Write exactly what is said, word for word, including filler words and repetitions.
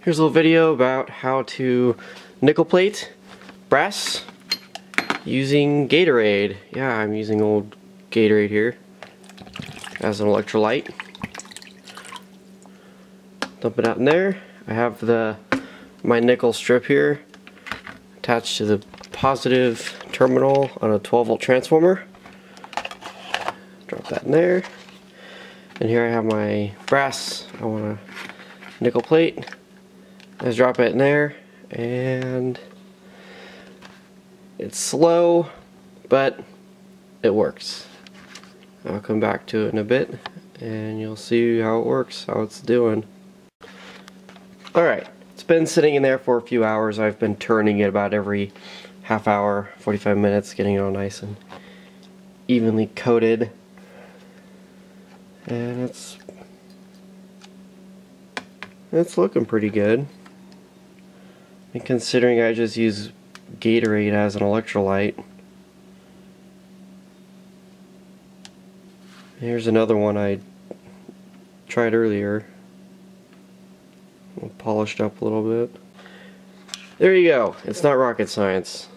Here's a little video about how to nickel plate brass using Gatorade. Yeah, I'm using old Gatorade here as an electrolyte. Dump it out in there. I have the my nickel strip here attached to the positive terminal on a twelve volt transformer. Drop that in there. And here I have my brass. I want to nickel plate. Let's drop it in there, and it's slow, but it works. I'll come back to it in a bit, and you'll see how it works, how it's doing. Alright, it's been sitting in there for a few hours. I've been turning it about every half hour, forty-five minutes, getting it all nice and evenly coated. And it's it's looking pretty good. And considering I just use Gatorade as an electrolyte. Here's another one I tried earlier. Polished up a little bit. There you go. It's not rocket science.